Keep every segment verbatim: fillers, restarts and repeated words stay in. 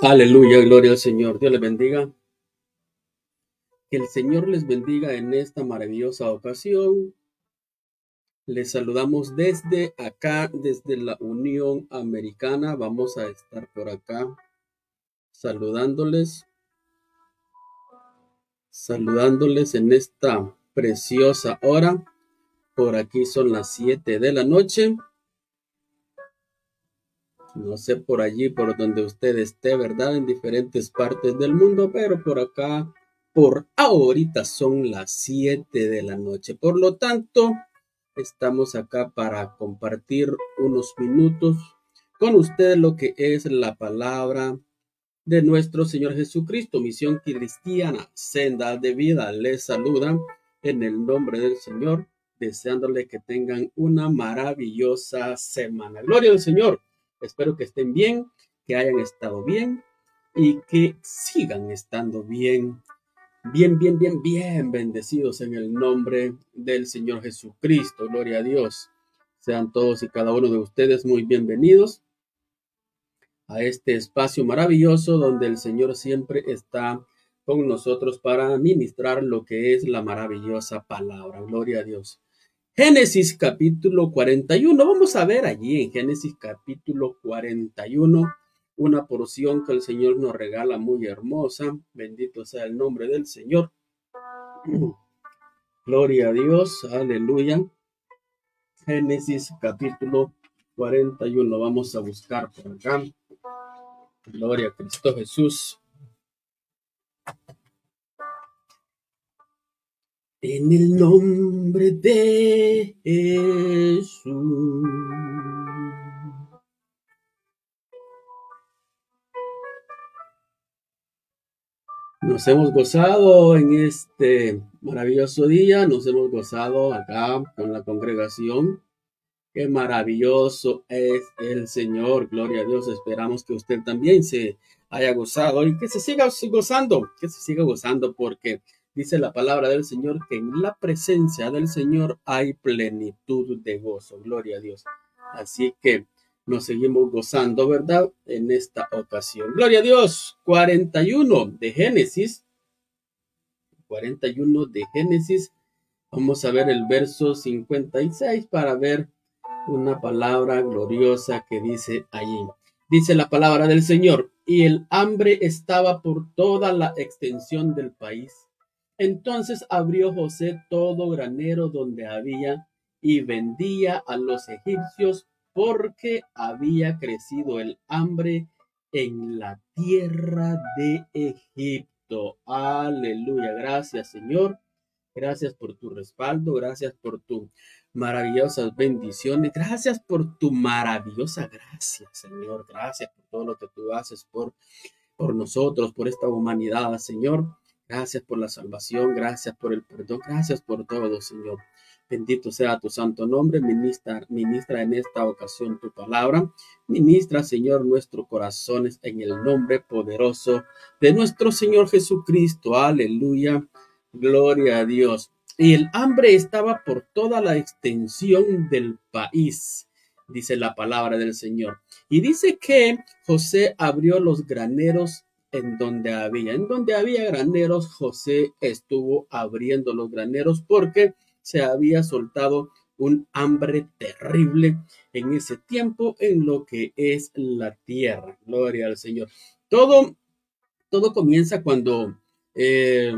Aleluya, gloria al Señor. Dios les bendiga. Que el Señor les bendiga en esta maravillosa ocasión. Les saludamos desde acá, desde la Unión Americana. Vamos a estar por acá saludándoles, saludándoles en esta preciosa hora. Por aquí son las siete de la noche. No sé por allí, por donde usted esté, ¿verdad? En diferentes partes del mundo, pero por acá, por ahorita son las siete de la noche. Por lo tanto, estamos acá para compartir unos minutos con usted lo que es la palabra de nuestro Señor Jesucristo. Misión Cristiana, Senda de Vida, les saluda en el nombre del Señor, deseándole que tengan una maravillosa semana. Gloria al Señor. Espero que estén bien, que hayan estado bien y que sigan estando bien, bien, bien, bien, bien bendecidos en el nombre del Señor Jesucristo. Gloria a Dios. Sean todos y cada uno de ustedes muy bienvenidos a este espacio maravilloso donde el Señor siempre está con nosotros para ministrar lo que es la maravillosa palabra. Gloria a Dios. Génesis capítulo cuarenta y uno. Vamos a ver allí en Génesis capítulo cuarenta y uno una porción que el Señor nos regala muy hermosa. Bendito sea el nombre del Señor. Gloria a Dios. Aleluya. Génesis capítulo cuarenta y uno. Vamos a buscar por acá. Gloria a Cristo Jesús. En el nombre de Jesús. Nos hemos gozado en este maravilloso día, nos hemos gozado acá con la congregación. Qué maravilloso es el Señor, gloria a Dios. Esperamos que usted también se haya gozado y que se siga gozando, que se siga gozando porque dice la palabra del Señor que en la presencia del Señor hay plenitud de gozo. Gloria a Dios. Así que nos seguimos gozando, ¿verdad? En esta ocasión. Gloria a Dios. cuarenta y uno de Génesis. cuarenta y uno de Génesis. Vamos a ver el verso cincuenta y seis para ver una palabra gloriosa que dice allí. Dice la palabra del Señor. Y el hambre estaba por toda la extensión del país. Entonces abrió José todo granero donde había y vendía a los egipcios porque había crecido el hambre en la tierra de Egipto. Aleluya. Gracias, Señor. Gracias por tu respaldo. Gracias por tu maravillosas bendiciones. Gracias por tu maravillosa gracia, Señor. Gracias por todo lo que tú haces por, por nosotros, por esta humanidad, Señor. Gracias por la salvación, gracias por el perdón, gracias por todo, Señor. Bendito sea tu santo nombre. Ministra, ministra en esta ocasión tu palabra. Ministra, Señor, nuestros corazones en el nombre poderoso de nuestro Señor Jesucristo. Aleluya. Gloria a Dios. Y el hambre estaba por toda la extensión del país, dice la palabra del Señor. Y dice que José abrió los graneros en donde había, en donde había graneros, José estuvo abriendo los graneros porque se había soltado un hambre terrible en ese tiempo en lo que es la tierra. Gloria al Señor. Todo, todo comienza cuando eh,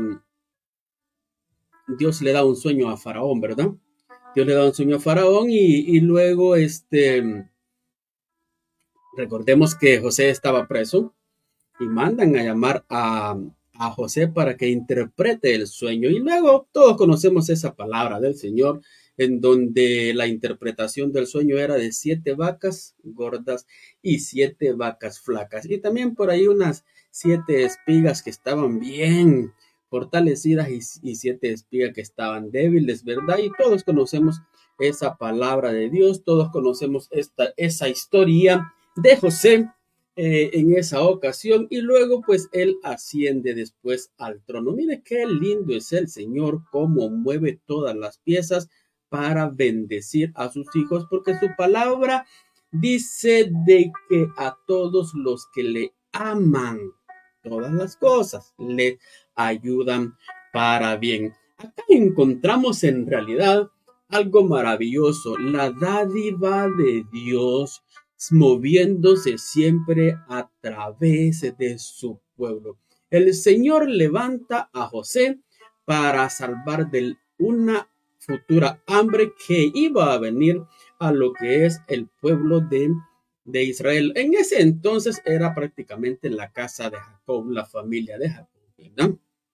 Dios le da un sueño a Faraón, ¿verdad? Dios le da un sueño a Faraón y, y luego, este, recordemos que José estaba preso. Y mandan a llamar a, a José para que interprete el sueño. Y luego todos conocemos esa palabra del Señor, en donde la interpretación del sueño era de siete vacas gordas y siete vacas flacas. Y también por ahí unas siete espigas que estaban bien fortalecidas y, y siete espigas que estaban débiles, ¿verdad? Y todos conocemos esa palabra de Dios, todos conocemos esta, esa historia de José. Eh, en esa ocasión y luego pues él asciende después al trono. Mire qué lindo es el Señor, cómo mueve todas las piezas para bendecir a sus hijos, porque su palabra dice de que a todos los que le aman todas las cosas, le ayudan para bien. Acá encontramos en realidad algo maravilloso, la dádiva de Dios moviéndose siempre a través de su pueblo. El Señor levanta a José para salvar de una futura hambre que iba a venir a lo que es el pueblo de, de Israel. En ese entonces era prácticamente la casa de Jacob, la familia de Jacob, ¿verdad?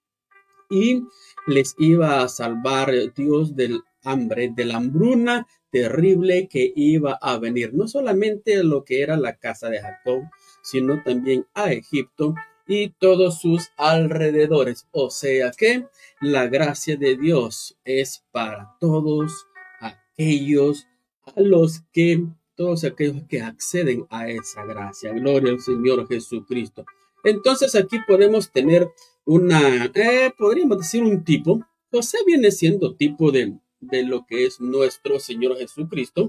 Y les iba a salvar Dios del hambre, de la hambruna terrible que iba a venir, no solamente lo que era la casa de Jacob, sino también a Egipto y todos sus alrededores. O sea que la gracia de Dios es para todos aquellos a los que, todos aquellos que acceden a esa gracia. Gloria al Señor Jesucristo. Entonces aquí podemos tener una, eh, podríamos decir un tipo. José viene siendo tipo de, de lo que es nuestro Señor Jesucristo.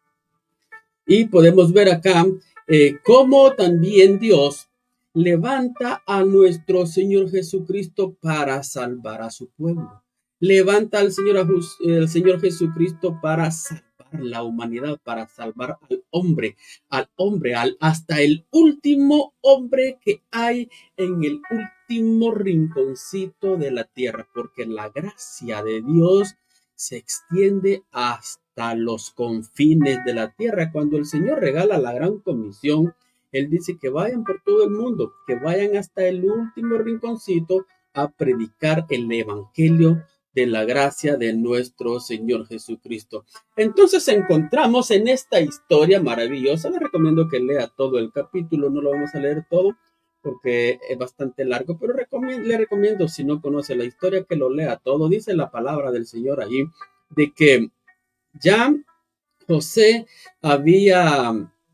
Y podemos ver acá eh, cómo también Dios levanta a nuestro Señor Jesucristo para salvar a su pueblo. Levanta al Señor, el Señor Jesucristo para salvar la humanidad, para salvar al hombre, al hombre, al, hasta el último hombre que hay en el último rinconcito de la tierra, porque la gracia de Dios se extiende hasta los confines de la tierra. Cuando el Señor regala la gran comisión, Él dice que vayan por todo el mundo, que vayan hasta el último rinconcito a predicar el evangelio de la gracia de nuestro Señor Jesucristo. Entonces encontramos en esta historia maravillosa, les recomiendo que lea todo el capítulo, no lo vamos a leer todo porque es bastante largo, pero recomiendo, le recomiendo, si no conoce la historia, que lo lea todo. Dice la palabra del Señor allí, de que ya José había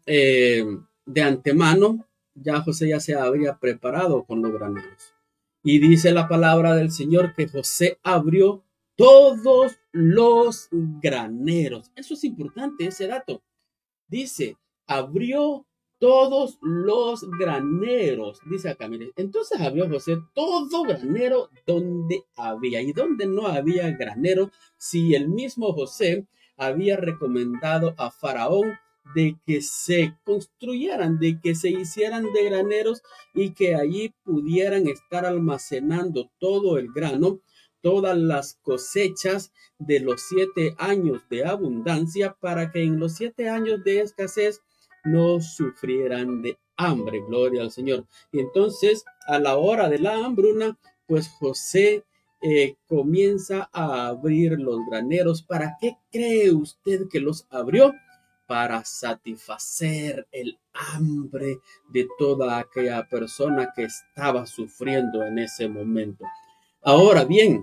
eh, de antemano, ya José ya se había preparado con los graneros. Y dice la palabra del Señor que José abrió todos los graneros. Eso es importante, ese dato. Dice, abrió todos los graneros. Dice acá, miren. Entonces abrió José todo granero donde había. Y donde no había granero, si el mismo José había recomendado a Faraón de que se construyeran, de que se hicieran de graneros y que allí pudieran estar almacenando todo el grano, todas las cosechas de los siete años de abundancia, para que en los siete años de escasez no sufrieran de hambre. Gloria al Señor. Y entonces, a la hora de la hambruna, pues José eh, comienza a abrir los graneros. ¿Para qué cree usted que los abrió? Para satisfacer el hambre de toda aquella persona que estaba sufriendo en ese momento. Ahora bien,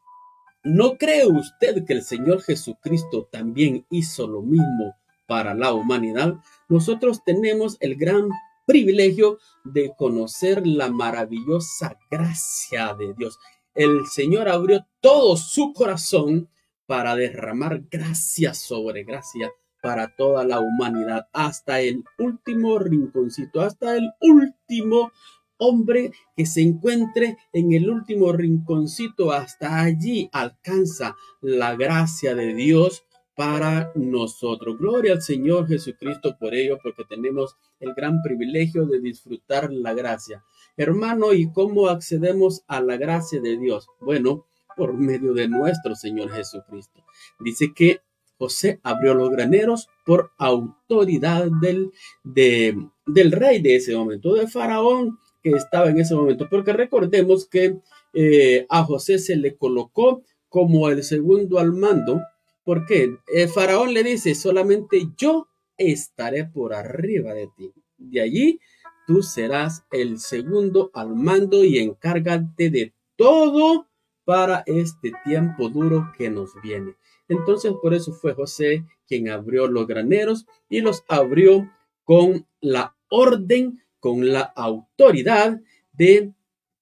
¿no cree usted que el Señor Jesucristo también hizo lo mismo para la humanidad? Nosotros tenemos el gran privilegio de conocer la maravillosa gracia de Dios. El Señor abrió todo su corazón para derramar gracia sobre gracia para toda la humanidad, hasta el último rinconcito, hasta el último hombre que se encuentre en el último rinconcito, hasta allí alcanza la gracia de Dios para nosotros. Gloria al Señor Jesucristo por ello, porque tenemos el gran privilegio de disfrutar la gracia. Hermano, ¿y cómo accedemos a la gracia de Dios? Bueno, por medio de nuestro Señor Jesucristo. Dice que José abrió los graneros por autoridad del, de, del rey de ese momento, de Faraón, que estaba en ese momento, porque recordemos que eh, a José se le colocó como el segundo al mando, porque el Faraón le dice, solamente yo estaré por arriba de ti, de allí tú serás el segundo al mando y encárgate de todo para este tiempo duro que nos viene. Entonces por eso fue José quien abrió los graneros y los abrió con la orden, con la autoridad de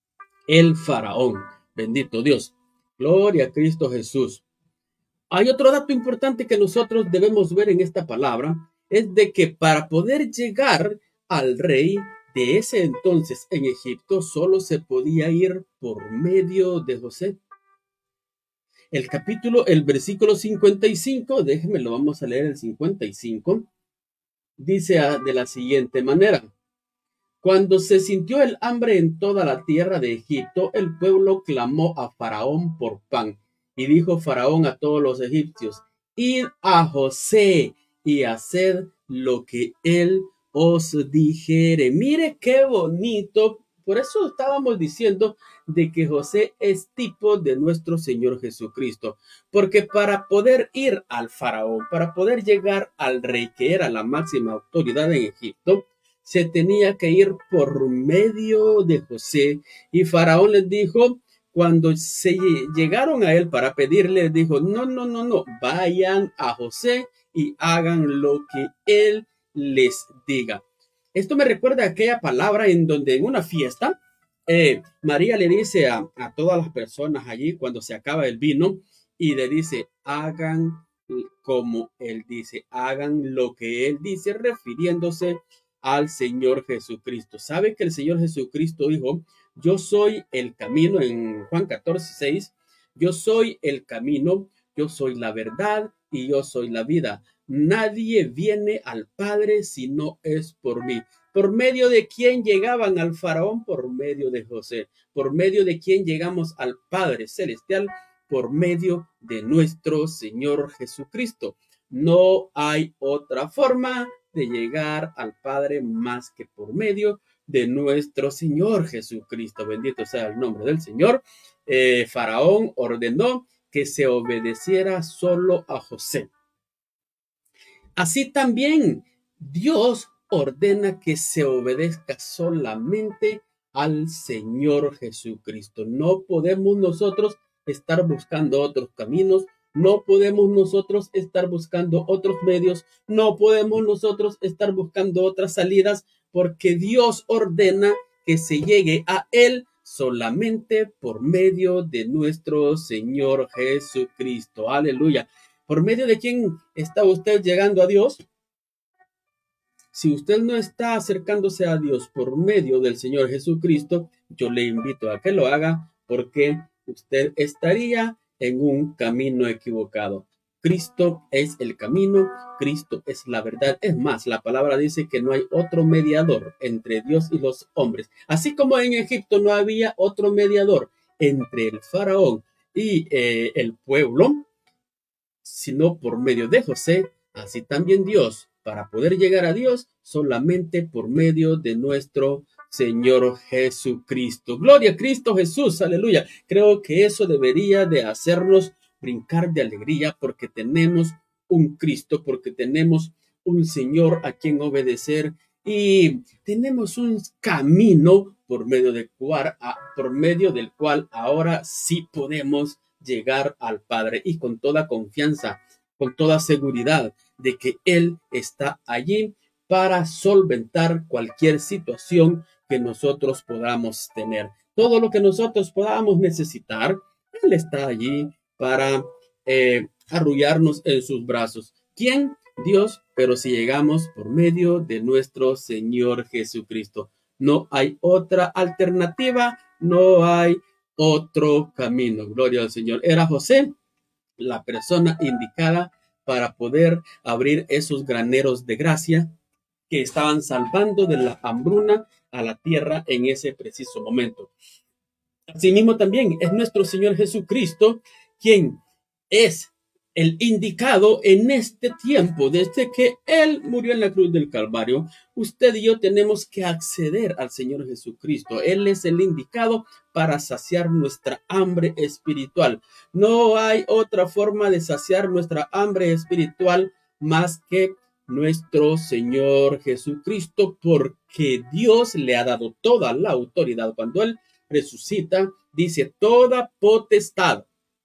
el Faraón. Bendito Dios. Gloria a Cristo Jesús. Hay otro dato importante que nosotros debemos ver en esta palabra, es de que para poder llegar al rey de ese entonces en Egipto solo se podía ir por medio de José. El capítulo, el versículo cincuenta y cinco, déjenme lo vamos a leer el cincuenta y cinco, dice de la siguiente manera: cuando se sintió el hambre en toda la tierra de Egipto, el pueblo clamó a Faraón por pan. Y dijo Faraón a todos los egipcios: id a José y haced lo que él os dijere. Mire qué bonito. Por eso estábamos diciendo de que José es tipo de nuestro Señor Jesucristo. Porque para poder ir al Faraón, para poder llegar al rey que era la máxima autoridad en Egipto, se tenía que ir por medio de José. Y Faraón les dijo, cuando se llegaron a él para pedirle, dijo, no, no, no, no, vayan a José y hagan lo que él les diga. Esto me recuerda a aquella palabra en donde en una fiesta, eh, María le dice a, a todas las personas allí cuando se acaba el vino y le dice, hagan como él dice, hagan lo que él dice, refiriéndose al Señor Jesucristo. ¿Sabe que el Señor Jesucristo dijo, yo soy el camino en Juan catorce, seis, yo soy el camino, yo soy la verdad y yo soy la vida? Nadie viene al Padre si no es por mí. ¿Por medio de quién llegaban al Faraón? Por medio de José. ¿Por medio de quién llegamos al Padre Celestial? Por medio de nuestro Señor Jesucristo. No hay otra forma de llegar al Padre más que por medio de nuestro Señor Jesucristo. Bendito sea el nombre del Señor. Eh, Faraón ordenó que se obedeciera solo a José. Así también Dios ordena que se obedezca solamente al Señor Jesucristo. No podemos nosotros estar buscando otros caminos, no podemos nosotros estar buscando otros medios, no podemos nosotros estar buscando otras salidas, porque Dios ordena que se llegue a Él solamente por medio de nuestro Señor Jesucristo. Aleluya. ¿Por medio de quién está usted llegando a Dios? Si usted no está acercándose a Dios por medio del Señor Jesucristo, yo le invito a que lo haga, porque usted estaría en un camino equivocado. Cristo es el camino, Cristo es la verdad. Es más, la palabra dice que no hay otro mediador entre Dios y los hombres. Así como en Egipto no había otro mediador entre el faraón y eh, el pueblo, sino por medio de José, así también Dios, para poder llegar a Dios, solamente por medio de nuestro Señor Jesucristo. Gloria a Cristo Jesús, aleluya. Creo que eso debería de hacernos brincar de alegría, porque tenemos un Cristo, porque tenemos un Señor a quien obedecer y tenemos un camino por medio del cual, por medio del cual ahora sí podemos llegar al Padre, y con toda confianza, con toda seguridad de que Él está allí para solventar cualquier situación que nosotros podamos tener. Todo lo que nosotros podamos necesitar, Él está allí para eh, arrullarnos en sus brazos. ¿Quién? Dios, pero si llegamos por medio de nuestro Señor Jesucristo. No hay otra alternativa, no hay otro camino. Gloria al Señor. Era José la persona indicada para poder abrir esos graneros de gracia que estaban salvando de la hambruna a la tierra en ese preciso momento. Asimismo también es nuestro Señor Jesucristo quien es el indicado en este tiempo. Desde que Él murió en la cruz del Calvario, usted y yo tenemos que acceder al Señor Jesucristo. Él es el indicado para saciar nuestra hambre espiritual. No hay otra forma de saciar nuestra hambre espiritual más que nuestro Señor Jesucristo, porque Dios le ha dado toda la autoridad. Cuando Él resucita, dice, toda potestad,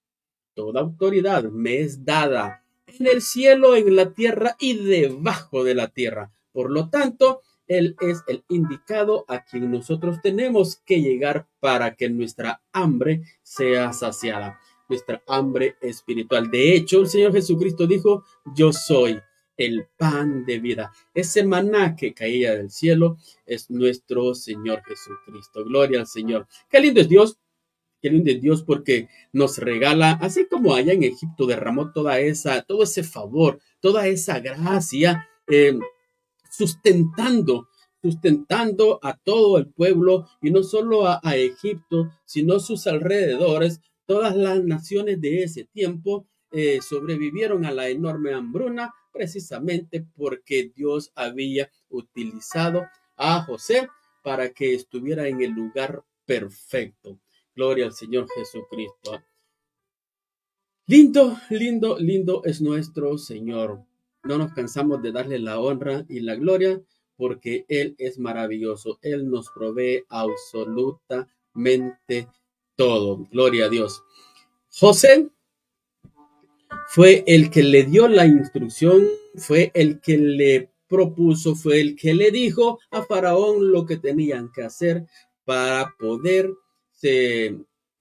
toda autoridad me es dada en el cielo, en la tierra y debajo de la tierra. Por lo tanto, Él es el indicado a quien nosotros tenemos que llegar para que nuestra hambre sea saciada, nuestra hambre espiritual. De hecho, el Señor Jesucristo dijo, yo soy el pan de vida. Ese maná que caía del cielo es nuestro Señor Jesucristo. Gloria al Señor. Qué lindo es Dios. Qué lindo es Dios porque nos regala, así como allá en Egipto derramó toda esa, todo ese favor, toda esa gracia, eh, sustentando, sustentando a todo el pueblo y no solo a, a Egipto, sino sus alrededores. Todas las naciones de ese tiempo eh, sobrevivieron a la enorme hambruna precisamente porque Dios había utilizado a José para que estuviera en el lugar perfecto. Gloria al Señor Jesucristo. Lindo, lindo, lindo es nuestro Señor. No nos cansamos de darle la honra y la gloria porque Él es maravilloso. Él nos provee absolutamente todo. Gloria a Dios. José fue el que le dio la instrucción, fue el que le propuso, fue el que le dijo a Faraón lo que tenían que hacer para poder se,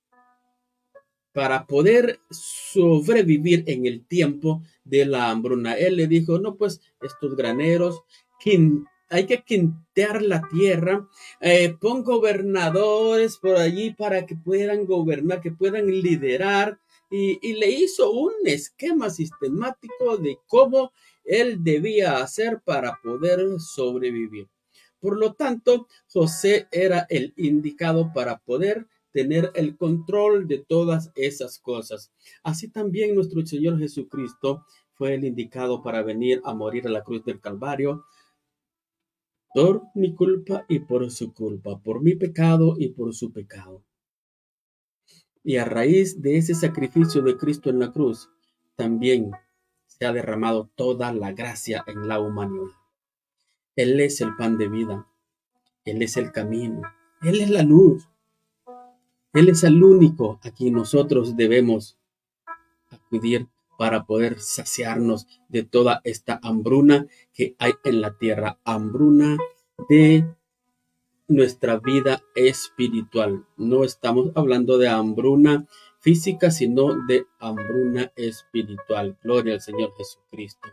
para poder sobrevivir en el tiempo de la hambruna. Él le dijo, no, pues estos graneros, hay que quintear la tierra, eh, pon gobernadores por allí para que puedan gobernar, que puedan liderar, y, y le hizo un esquema sistemático de cómo él debía hacer para poder sobrevivir. Por lo tanto, José era el indicado para poder tener el control de todas esas cosas. Así también nuestro Señor Jesucristo fue el indicado para venir a morir a la cruz del Calvario por mi culpa y por su culpa, por mi pecado y por su pecado. Y a raíz de ese sacrificio de Cristo en la cruz, también se ha derramado toda la gracia en la humanidad. Él es el pan de vida. Él es el camino. Él es la luz. Él es el único a quien nosotros debemos acudir para poder saciarnos de toda esta hambruna que hay en la tierra. Hambruna de nuestra vida espiritual. No estamos hablando de hambruna física, sino de hambruna espiritual. Gloria al Señor Jesucristo.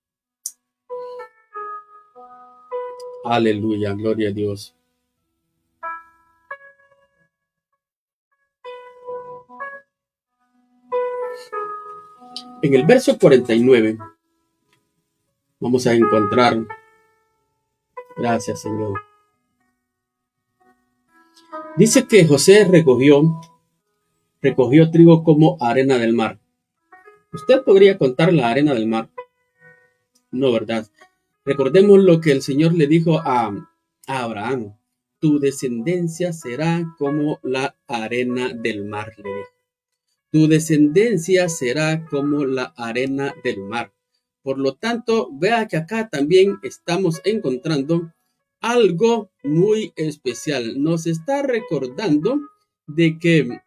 Aleluya, gloria a Dios. En el verso cuarenta y nueve vamos a encontrar, gracias Señor, dice que José recogió, recogió trigo como arena del mar. ¿Usted podría contar la arena del mar? No, ¿verdad? Recordemos lo que el Señor le dijo a, a Abraham. Tu descendencia será como la arena del mar, le dijo. Tu descendencia será como la arena del mar. Por lo tanto, vea que acá también estamos encontrando algo muy especial. Nos está recordando de que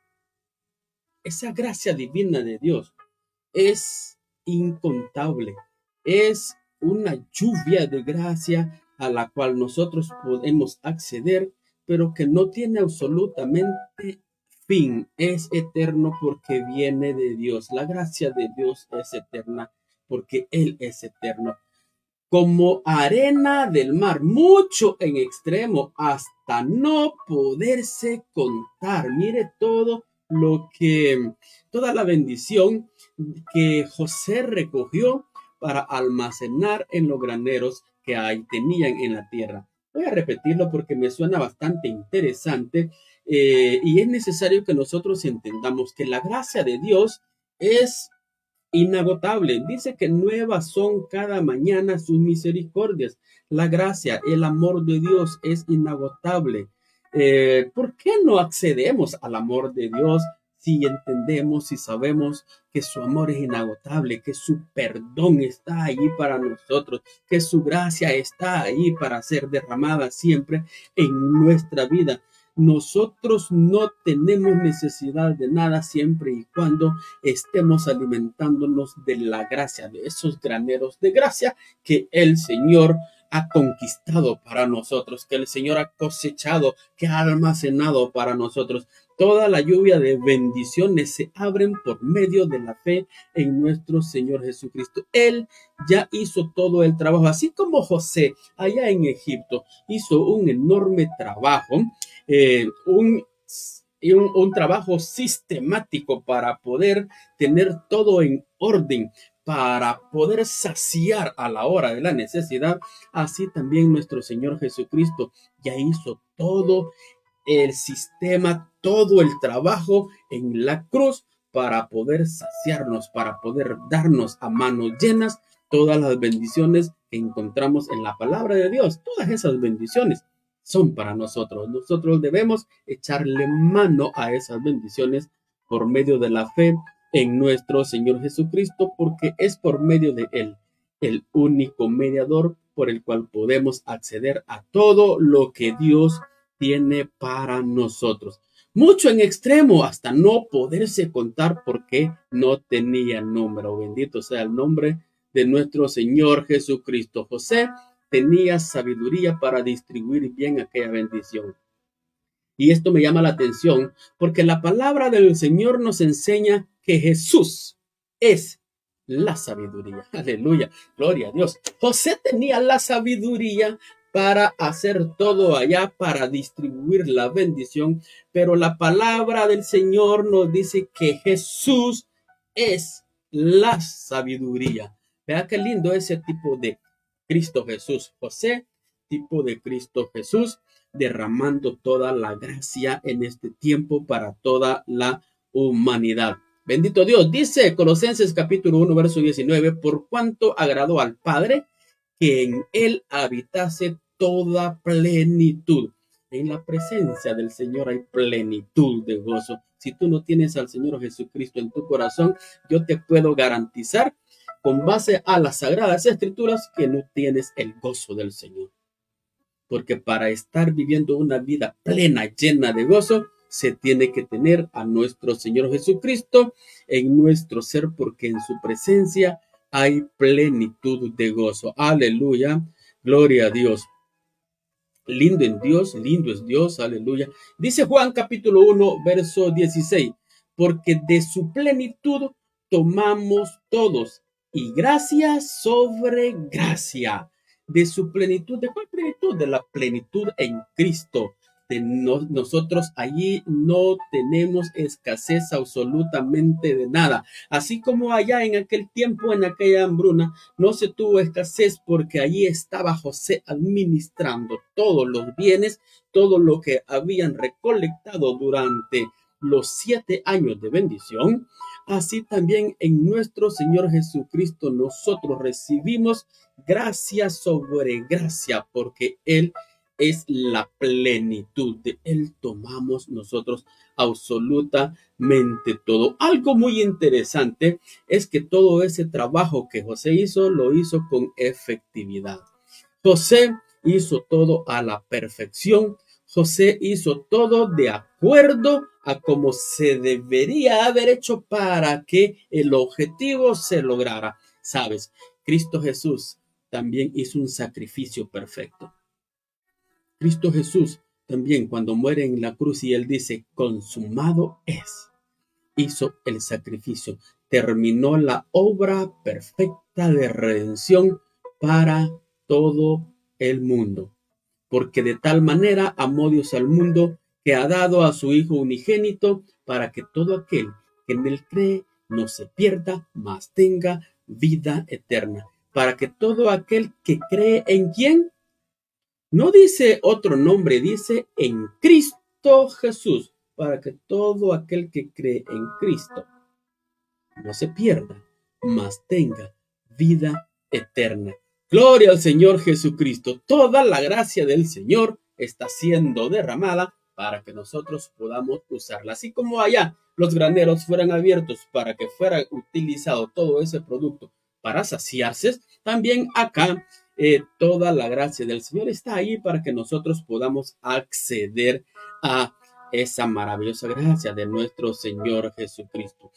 esa gracia divina de Dios es incontable. Es una lluvia de gracia a la cual nosotros podemos acceder, pero que no tiene absolutamente fin. Es eterno porque viene de Dios. La gracia de Dios es eterna porque Él es eterno. Como arena del mar, mucho en extremo, hasta no poderse contar. Mire todo lo que, toda la bendición que José recogió para almacenar en los graneros que ahí tenían en la tierra. Voy a repetirlo porque me suena bastante interesante eh, y es necesario que nosotros entendamos que la gracia de Dios es inagotable. Dice que nuevas son cada mañana sus misericordias. La gracia, el amor de Dios es inagotable. Eh, ¿Por qué no accedemos al amor de Dios si entendemos y sabemos que su amor es inagotable, que su perdón está ahí para nosotros, que su gracia está ahí para ser derramada siempre en nuestra vida? Nosotros no tenemos necesidad de nada siempre y cuando estemos alimentándonos de la gracia, de esos graneros de gracia que el Señor ha conquistado para nosotros, que el Señor ha cosechado, que ha almacenado para nosotros. Toda la lluvia de bendiciones se abren por medio de la fe en nuestro Señor Jesucristo. Él ya hizo todo el trabajo, así como José allá en Egipto hizo un enorme trabajo, eh, un, un, un trabajo sistemático para poder tener todo en orden, para poder saciar a la hora de la necesidad. Así también nuestro Señor Jesucristo ya hizo todo el sistema, todo el trabajo en la cruz para poder saciarnos, para poder darnos a manos llenas todas las bendiciones que encontramos en la palabra de Dios. Todas esas bendiciones son para nosotros. Nosotros debemos echarle mano a esas bendiciones por medio de la fe en nuestro Señor Jesucristo, porque es por medio de Él el único mediador por el cual podemos acceder a todo lo que Dios tiene para nosotros. Mucho en extremo, hasta no poderse contar porque no tenía número. Bendito sea el nombre de nuestro Señor Jesucristo. José tenía sabiduría para distribuir bien aquella bendición. Y esto me llama la atención porque la palabra del Señor nos enseña que Jesús es la sabiduría. Aleluya, gloria a Dios. José tenía la sabiduría para hacer todo allá, para distribuir la bendición, pero la palabra del Señor nos dice que Jesús es la sabiduría. Vea qué lindo ese tipo de Cristo Jesús. José, tipo de Cristo Jesús, derramando toda la gracia en este tiempo para toda la humanidad. Bendito Dios. Dice Colosenses capítulo uno, verso diecinueve, por cuanto agradó al Padre que en él habitase toda plenitud. En la presencia del Señor hay plenitud de gozo. Si tú no tienes al Señor Jesucristo en tu corazón, yo te puedo garantizar, con base a las Sagradas Escrituras, que no tienes el gozo del Señor. Porque para estar viviendo una vida plena, llena de gozo, se tiene que tener a nuestro Señor Jesucristo en nuestro ser, porque en su presencia hay plenitud de gozo. Aleluya, gloria a Dios. Lindo en Dios, lindo es Dios, aleluya. Dice Juan capítulo uno, verso dieciséis, porque de su plenitud tomamos todos, y gracia sobre gracia. De su plenitud, ¿de cuál plenitud? De la plenitud en Cristo. De no, nosotros allí no tenemos escasez absolutamente de nada. Así como allá en aquel tiempo, en aquella hambruna, no se tuvo escasez porque allí estaba José administrando todos los bienes, todo lo que habían recolectado durante los siete años de bendición. Así también en nuestro Señor Jesucristo nosotros recibimos gracia sobre gracia, porque Él es la plenitud. De Él tomamos nosotros absolutamente todo. Algo muy interesante es que todo ese trabajo que José hizo, lo hizo con efectividad. José hizo todo a la perfección. José hizo todo de acuerdo a como se debería haber hecho para que el objetivo se lograra. ¿Sabes? Cristo Jesús también hizo un sacrificio perfecto. Cristo Jesús también, cuando muere en la cruz y él dice, consumado es, hizo el sacrificio, terminó la obra perfecta de redención para todo el mundo. Porque de tal manera amó Dios al mundo, que ha dado a su Hijo unigénito, para que todo aquel que en él cree no se pierda, mas tenga vida eterna. Para que todo aquel que cree en ¿quién? No dice otro nombre, dice en Cristo Jesús, para que todo aquel que cree en Cristo no se pierda, mas tenga vida eterna. Gloria al Señor Jesucristo. Toda la gracia del Señor está siendo derramada para que nosotros podamos usarla. Así como allá los graneros fueran abiertos para que fuera utilizado todo ese producto para saciarse, también acá Eh, toda la gracia del Señor está ahí para que nosotros podamos acceder a esa maravillosa gracia de nuestro Señor Jesucristo.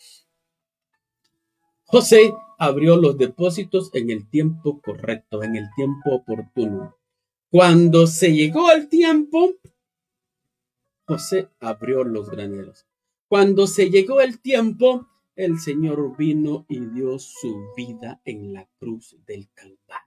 José abrió los depósitos en el tiempo correcto, en el tiempo oportuno. Cuando se llegó el tiempo, José abrió los graneros. Cuando se llegó el tiempo, el Señor vino y dio su vida en la cruz del Calvario.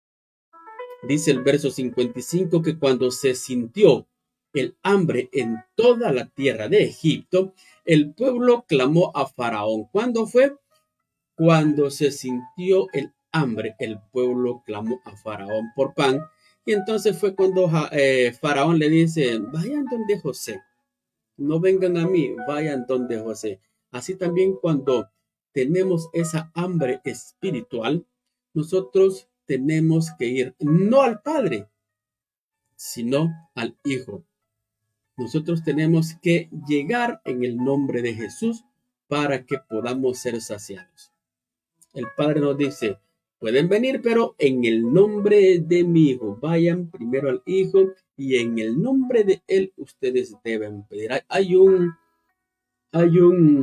Dice el verso cincuenta y cinco que cuando se sintió el hambre en toda la tierra de Egipto, el pueblo clamó a Faraón. ¿Cuándo fue? Cuando se sintió el hambre, el pueblo clamó a Faraón por pan. Y entonces fue cuando eh, Faraón le dice, vayan donde José, no vengan a mí, vayan donde José. Así también cuando tenemos esa hambre espiritual, nosotros tenemos que ir no al Padre, sino al Hijo. Nosotros tenemos que llegar en el nombre de Jesús para que podamos ser saciados. El Padre nos dice, pueden venir, pero en el nombre de mi Hijo. Vayan primero al Hijo y en el nombre de Él ustedes deben pedir. Hay un, hay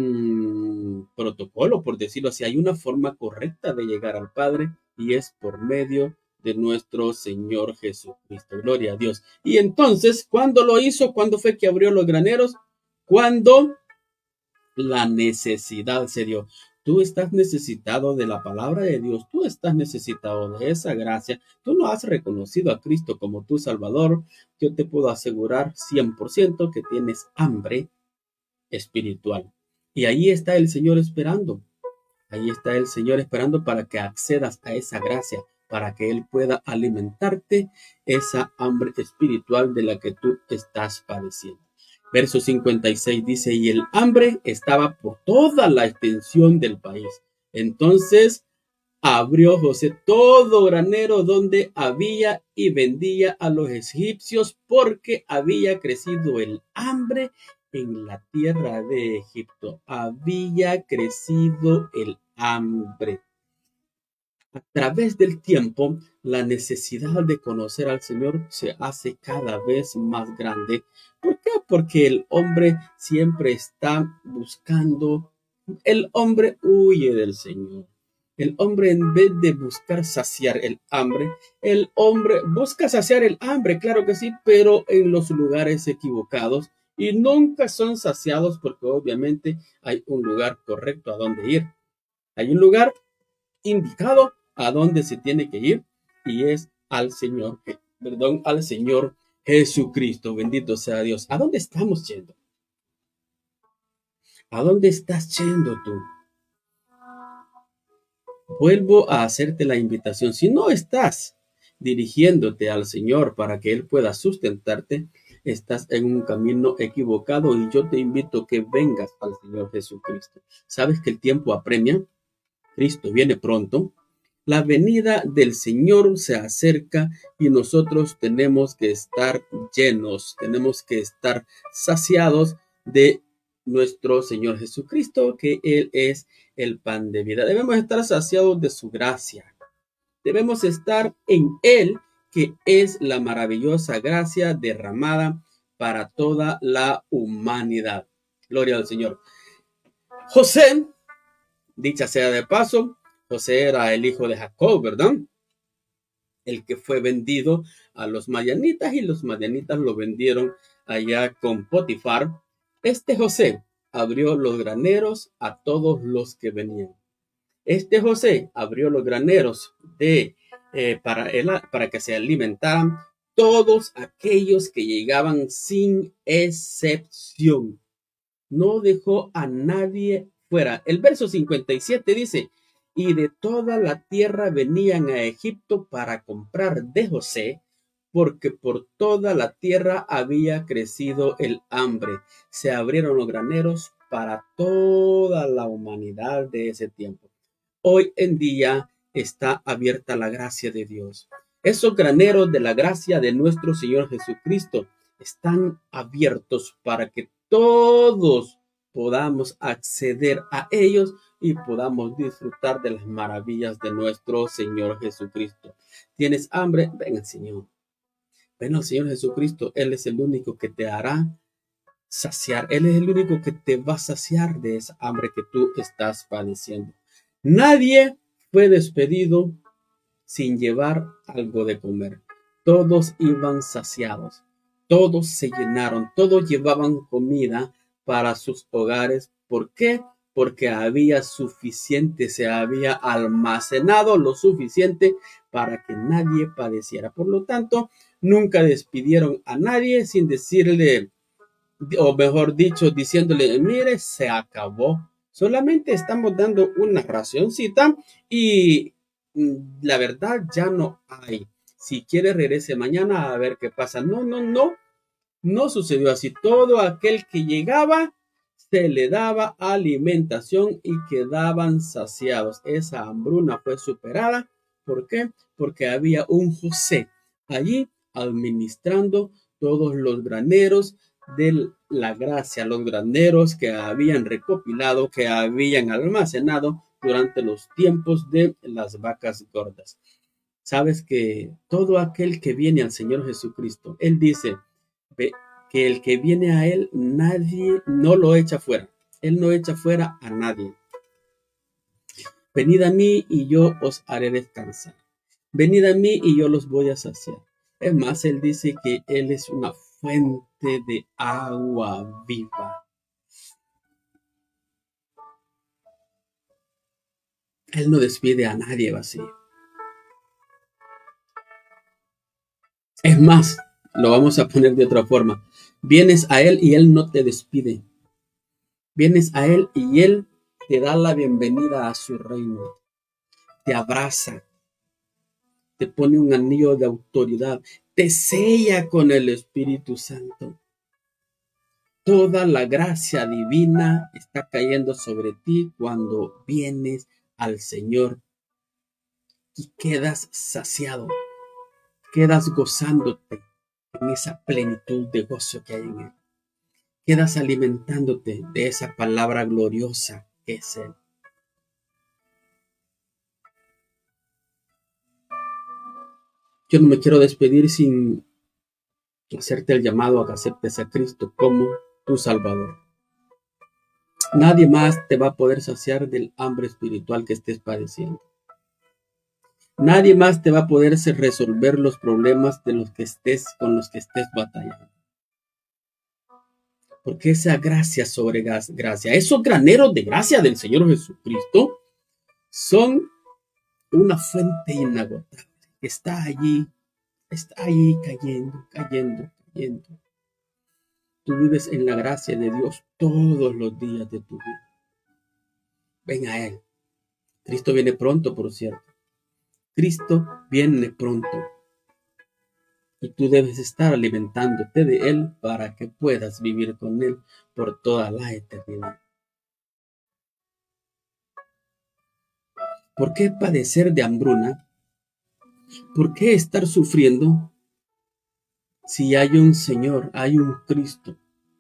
un protocolo, por decirlo así. Hay una forma correcta de llegar al Padre y es por medio de nuestro Señor Jesucristo. Gloria a Dios. Y entonces, ¿cuándo lo hizo? ¿Cuándo fue que abrió los graneros? Cuando la necesidad se dio. Tú estás necesitado de la palabra de Dios. Tú estás necesitado de esa gracia. Tú no has reconocido a Cristo como tu Salvador. Yo te puedo asegurar cien por ciento que tienes hambre espiritual. Y ahí está el Señor esperando. Ahí está el Señor esperando para que accedas a esa gracia, para que Él pueda alimentarte esa hambre espiritual de la que tú estás padeciendo. Verso cincuenta y seis dice, y el hambre estaba por toda la extensión del país. Entonces abrió José todo granero donde había y vendía a los egipcios porque había crecido el hambre en la tierra de Egipto. Había crecido el hambre. A través del tiempo, la necesidad de conocer al Señor se hace cada vez más grande. ¿Por qué? Porque el hombre siempre está buscando, el hombre huye del Señor. El hombre, en vez de buscar saciar el hambre, el hombre busca saciar el hambre, claro que sí, pero en los lugares equivocados y nunca son saciados porque obviamente hay un lugar correcto a donde ir. Hay un lugar indicado a dónde se tiene que ir y es al Señor, perdón, al Señor Jesucristo. Bendito sea Dios. ¿A dónde estamos yendo? ¿A dónde estás yendo tú? Vuelvo a hacerte la invitación. Si no estás dirigiéndote al Señor para que Él pueda sustentarte, estás en un camino equivocado y yo te invito a que vengas al Señor Jesucristo. ¿Sabes que el tiempo apremia? Cristo viene pronto. La venida del Señor se acerca y nosotros tenemos que estar llenos, tenemos que estar saciados de nuestro Señor Jesucristo, que Él es el pan de vida. Debemos estar saciados de su gracia. Debemos estar en Él, que es la maravillosa gracia derramada para toda la humanidad. Gloria al Señor. José, dicha sea de paso, José era el hijo de Jacob, ¿verdad? El que fue vendido a los madianitas y los madianitas lo vendieron allá con Potifar. Este José abrió los graneros a todos los que venían. Este José abrió los graneros de, eh, para, él, para que se alimentaran todos aquellos que llegaban sin excepción. No dejó a nadie fuera. El verso cincuenta y siete dice, y de toda la tierra venían a Egipto para comprar de José, porque por toda la tierra había crecido el hambre. Se abrieron los graneros para toda la humanidad de ese tiempo. Hoy en día está abierta la gracia de Dios. Esos graneros de la gracia de nuestro Señor Jesucristo están abiertos para que todos podamos acceder a ellos y podamos disfrutar de las maravillas de nuestro Señor Jesucristo. ¿Tienes hambre? Ven al Señor. Ven al Señor Jesucristo. Él es el único que te hará saciar. Él es el único que te va a saciar de esa hambre que tú estás padeciendo. Nadie fue despedido sin llevar algo de comer. Todos iban saciados. todos se llenaron, todos llevaban comida para sus hogares. ¿Por qué? Porque había suficiente, se había almacenado lo suficiente para que nadie padeciera. Por lo tanto, nunca despidieron a nadie sin decirle, o mejor dicho, diciéndole, mire, se acabó. Solamente estamos dando una racioncita y mm, la verdad ya no hay. Si quiere, regrese mañana a ver qué pasa. No, no, no. No sucedió así. Todo aquel que llegaba se le daba alimentación y quedaban saciados. Esa hambruna fue superada. ¿Por qué? Porque había un José allí administrando todos los graneros de la gracia, los graneros que habían recopilado, que habían almacenado durante los tiempos de las vacas gordas. Sabes que todo aquel que viene al Señor Jesucristo, Él dice que el que viene a Él, nadie no lo echa fuera. Él no echa fuera a nadie. Venid a mí y yo os haré descansar. Venid a mí y yo los voy a saciar. Es más, Él dice que Él es una fuente de agua viva. Él no despide a nadie vacío. Es más, lo vamos a poner de otra forma. Vienes a Él y Él no te despide. Vienes a Él y Él te da la bienvenida a su reino. Te abraza. Te pone un anillo de autoridad. Te sella con el Espíritu Santo. Toda la gracia divina está cayendo sobre ti cuando vienes al Señor y quedas saciado. Quedas gozándote en esa plenitud de gozo que hay en Él. Quedas alimentándote de esa palabra gloriosa que es Él. Yo no me quiero despedir sin hacerte el llamado a que aceptes a Cristo como tu Salvador. Nadie más te va a poder saciar del hambre espiritual que estés padeciendo. Nadie más te va a poder resolver los problemas de los que estés, con los que estés batallando. Porque esa gracia sobre gracia, esos graneros de gracia del Señor Jesucristo son una fuente inagotable que está allí, está allí cayendo, cayendo, cayendo. Tú vives en la gracia de Dios todos los días de tu vida. Ven a Él. Cristo viene pronto, por cierto. Cristo viene pronto. Y tú debes estar alimentándote de Él para que puedas vivir con Él por toda la eternidad. ¿Por qué padecer de hambruna? ¿Por qué estar sufriendo si hay un Señor, hay un Cristo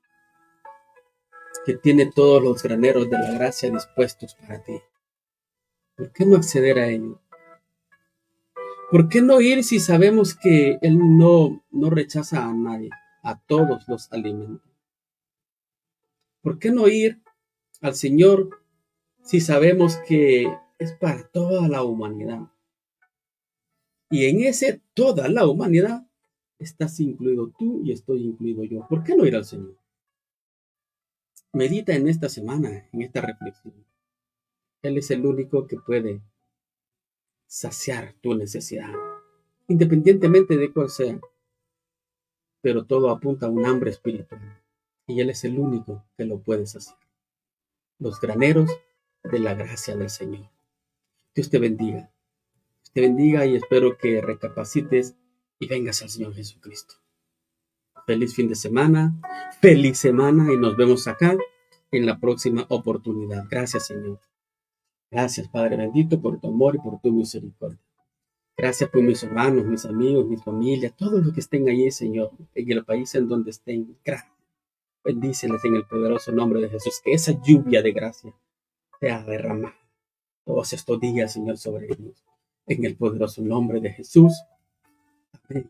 que tiene todos los graneros de la gracia dispuestos para ti? ¿Por qué no acceder a ello? ¿Por qué no ir si sabemos que Él no, no rechaza a nadie? A todos los alimenta. ¿Por qué no ir al Señor si sabemos que es para toda la humanidad? Y en ese toda la humanidad estás incluido tú y estoy incluido yo. ¿Por qué no ir al Señor? Medita en esta semana, en esta reflexión. Él es el único que puede saciar tu necesidad, independientemente de cuál sea. Pero todo apunta a un hambre espiritual. Y Él es el único que lo puede saciar. Los graneros de la gracia del Señor. Dios te bendiga. Dios te bendiga y espero que recapacites y vengas al Señor Jesucristo. Feliz fin de semana, feliz semana y nos vemos acá en la próxima oportunidad. Gracias, Señor. Gracias, Padre bendito, por tu amor y por tu misericordia. Gracias por mis hermanos, mis amigos, mis familias, todos los que estén allí, Señor, en el país en donde estén. Gracias. Bendíceles en el poderoso nombre de Jesús. Que esa lluvia de gracia sea derramada todos estos días, Señor, sobre ellos. En el poderoso nombre de Jesús. Amén.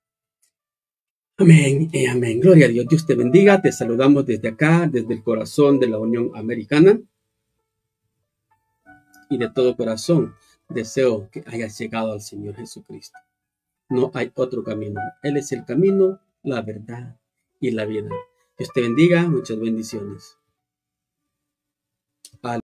Amén y amén. Gloria a Dios. Dios te bendiga. Te saludamos desde acá, desde el corazón de la Unión Americana. Y de todo corazón deseo que hayas llegado al Señor Jesucristo. No hay otro camino. Él es el camino, la verdad y la vida. Dios te bendiga, muchas bendiciones.